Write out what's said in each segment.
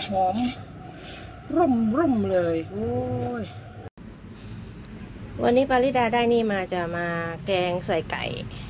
หอมร่มเลยโอ้ยวันนี้ปาริดาได้นี่มาจะมาแกงใส่ไก่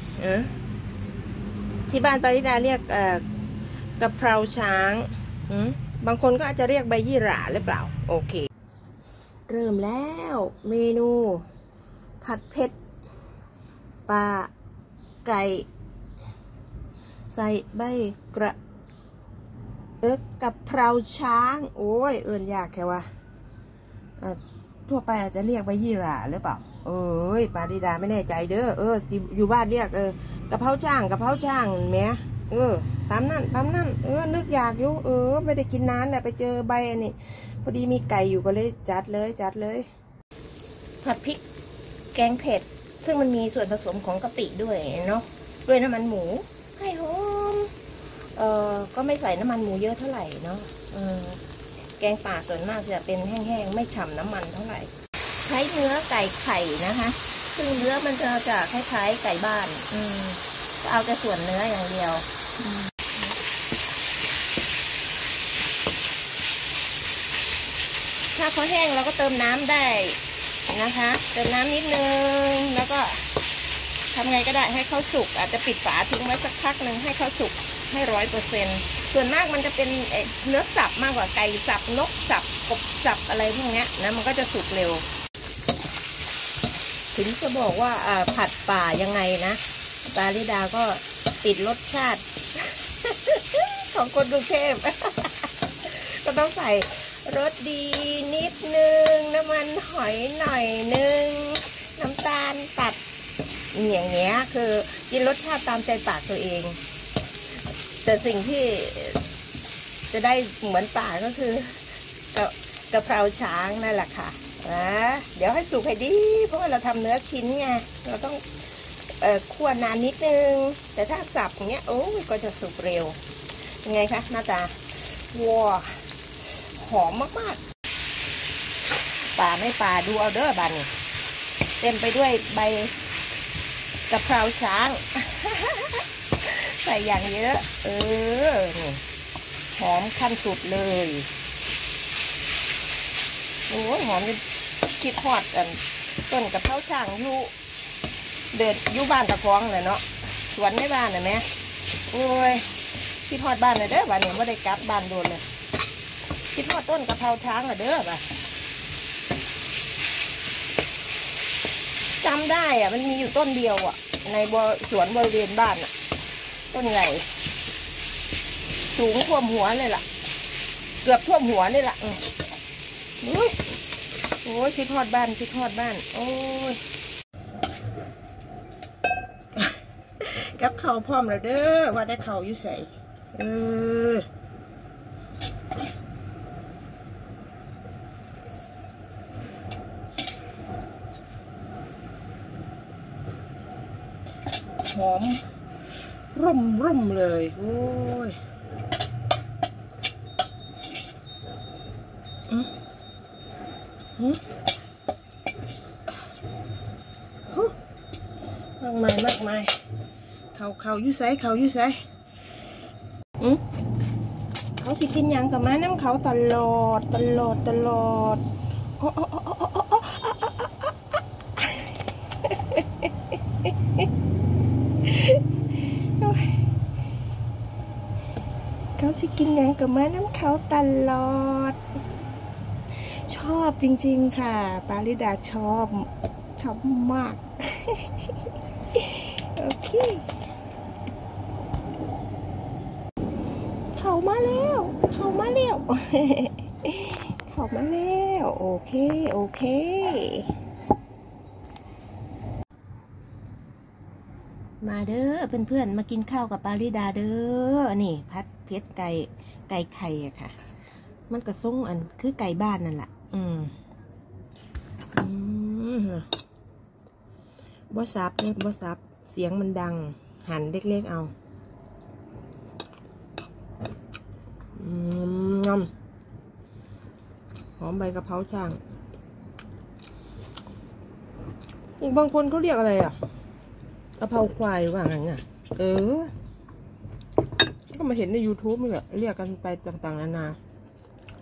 ที่บ้านปาริดาเรียกกะเพราช้างบางคนก็อาจจะเรียกใบยี่หร่าหรือเปล่าโอเคเริ่มแล้วเมนูผัดเผ็ดปลาไก่ใส่ใบกระกะเพราช้างโอ้ยเอิญยากแค่ว่าทั่วไปอาจจะเรียกใบยี่หร่าหรือเปล่าปาริดาไม่แน่ใจเด้ออยู่บ้านเรียกกะเพราช้างแม่ตามนั่นนึกอยากอยู่ไม่ได้กินนานแหละไปเจอใบอันนี้พอดีมีไก่อยู่ก็เลยจัดเลยผัดพริกแกงเผ็ดซึ่งมันมีส่วนผสมของกะปิด้วยเนาะด้วยน้ำมันหมูให้หอมก็ไม่ใส่น้ำมันหมูเยอะเท่าไหร่เนาะแกงป่าส่วนมากจะเป็นแห้งๆไม่ฉ่ำน้ำมันเท่าไหร่ใช้เนื้อไก่ไข่นะคะซึ่งเนื้อมันจะคล้ายๆไก่บ้านจะเอาแต่ส่วนเนื้ออย่างเดียวถ้าเขาแห้งเราก็เติมน้ำได้นะคะเติมน้ำนิดนึงแล้วก็ทำไงก็ได้ให้เขาสุกอาจจะปิดฝาทิ้งไว้สักพักหนึ่งให้เขาสุกให้100%ส่วนมากมันจะเป็นเนื้อสับมากกว่าไก่สับนกสับกบสับอะไรพวกนี้นะมันก็จะสุกเร็วถึงจะบอกว่าผัดป่ายังไงนะปาริดาก็ติดรสชาติ ของคนกรุงเทพ ก็ต้องใส่รสดีนิดนึงน้ำมันหอยหน่อยนึงน้ำตาลตัดอย่างเงี้ยคือกินรสชาติตามใจปากตัวเองแต่สิ่งที่จะได้เหมือนป่าก็คือกะเพราช้างนั่นแหละค่ะเดี๋ยวให้สุกให้ดีเพราะว่าเราทำเนื้อชิ้นไงเราต้องคั่วนานนิดนึงแต่ถ้าสับอย่างเงี้ยโอ้ยก็จะสุกเร็วยังไงคะหน้าตาว้าหอมมากๆป่าไม่ป่าดูเอาเด้อบันเต็มไปด้วยใบกะเพราช้าง ใส่อย่างเยอะนี่หอมขั้นสุดเลยโอ้ยหอมจนคิดฮอดต้นกะเพราช้างอยู่เดินอยู่บ้านตะฟองเลยเนาะสวนในบ้านนะแม่โอ้ยคิดฮอดบ้านเลยเด้อบ้านนี้ไม่ได้กลับบ้านโดนเลยคิดฮอดต้นกะเพราช้างเลยเด้อบ้าจำได้มันมีอยู่ต้นเดียวในสวนบริเวณบ้านต้นใหญ่สูงท่วมหัวเลยล่ะเกือบท่วมหัวเลยล่ะโอ้ยคิดฮอดบ้านโอ้ยกับเขาพร้อมแล้วเด้อว่าแต่เขาอยู่ใส่หอมร่มเลยโอ้ยมากมายเขาอยู่ใส่เขาสิกินยังกับมาน้ำเขาตลอดเขาสิกินยังกับมาน้ำเขาตลอดชอบจริงๆค่ะปาริดาชอบมาก โอเคเขามาแล้วโอเคมาเด้อเพื่อนๆมากินข้าวกับปาริดาเด้อนี่ผัดเผ็ดไก่ไข่อะค่ะมันกระซุ้งอันคือไก่บ้านนั่นแหละบ่ซับเสียงมันดังหั่นเล็กๆเอาหอมใบกะเพราช้างอีกบางคนเขาเรียกอะไรกะเพราควายว่างั้นอ่ะก็มาเห็นใน YouTube นี่แหละเรียกกันไปต่างๆนานา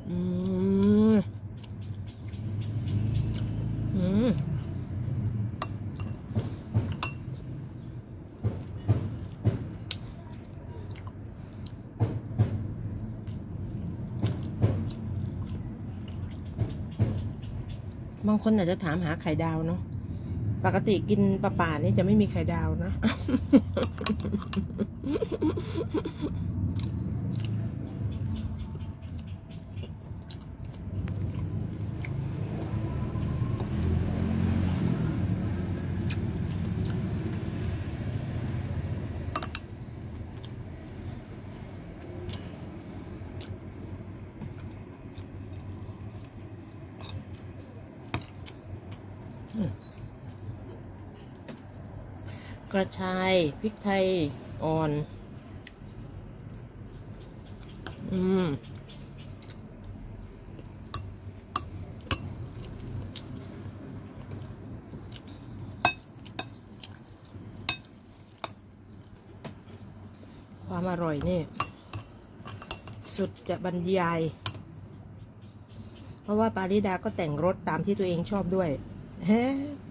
บางคนอาจจะถามหาไข่ดาวเนาะปกติกินปลานี่จะไม่มีไข่ดาวนะ กระชายพริกไทยอ่อนความอร่อยนี่สุดจะบรรยายเพราะว่าปาริดาก็แต่งรสตามที่ตัวเองชอบด้วยเฮ้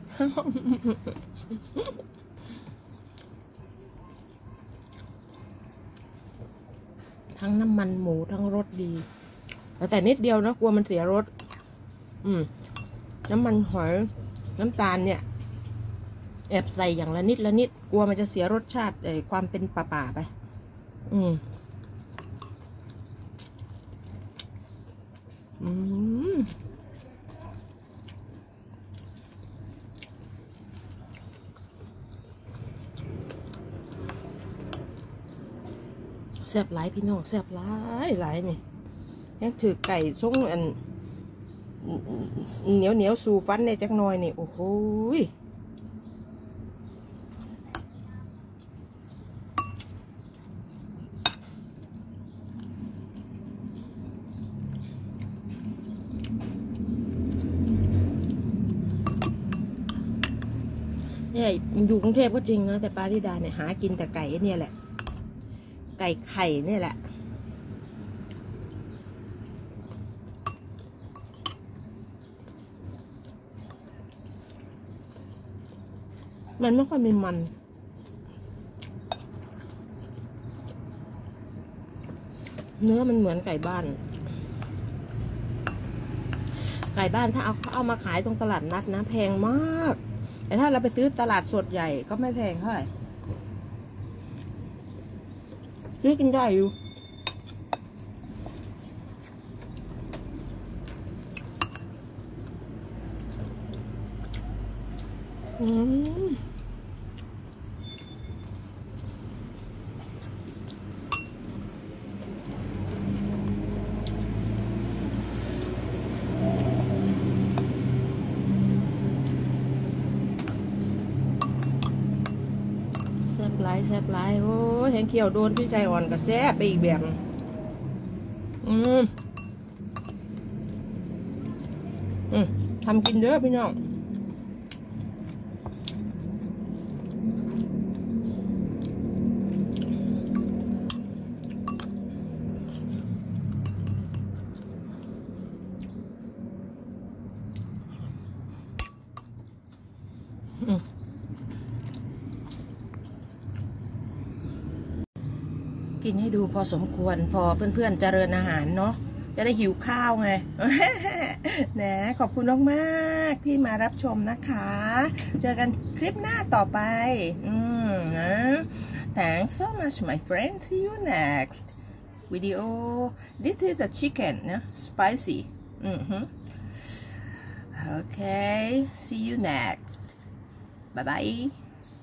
ทั้งน้ำมันหมูทั้งรสดีแต่นิดเดียวนะกลัวมันเสียรสน้ำมันหอยน้ำตาลเนี่ยแอบใส่อย่างละนิดละนิดกลัวมันจะเสียรสชาติความเป็นป่าไปแซ่บหลายพี่น้องแซ่บหลายนี่ยังถือไก่ทรงอันเหนียวสู่ฟันในจักหน่อยนี่โอ้โหเนี่ยอยู่กรุงเทพก็จริงนะแต่ปาริดาเนี่ยหากินแต่ไก่เนี่ยแหละไก่ไข่เนี่ยแหละมันไม่ค่อยมีมันเนื้อมันเหมือนไก่บ้านถ้าเอามาขายตรงตลาดนัดนะแพงมากแต่ถ้าเราไปซื้อตลาดสดใหญ่ก็ไม่แพงเท่าไหร่ซื้อกินได้อยู่แซ่บหลายโอ้ยแหงเขียวโดนพริกไทยอ่อนกับแซ่บไปอีกแบบทำกินเด้อพี่น้องกินให้ดูพอสมควรพอเพื่อนๆเจริญอาหารเนาะจะได้หิวข้าวไง นะขอบคุณมากๆที่มารับชมนะคะเจอกันคลิปหน้าต่อไปนะ Thanks so much my friend see you next video this is the chicken นะ spicy okay see you next bye bye